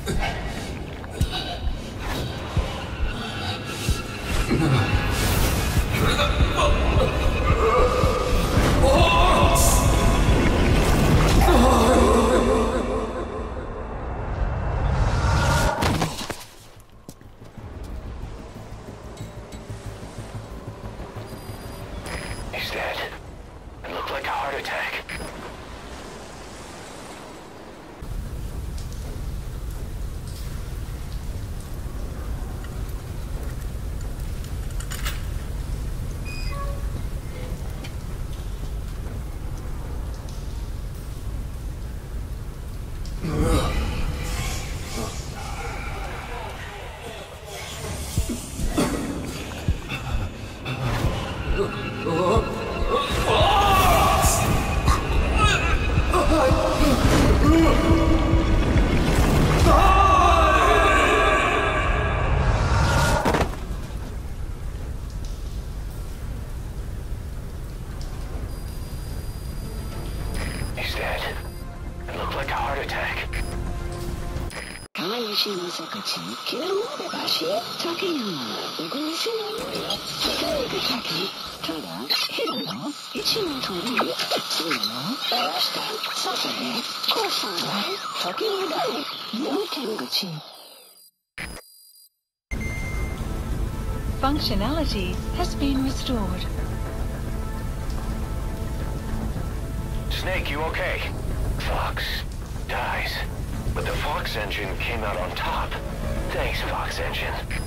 He's dead. It looked like a heart attack. He's dead. It looked like a heart attack. Functionality has been restored. Snake, you okay? Fox dies. But the Fox engine came out on top. Thanks, Fox engine.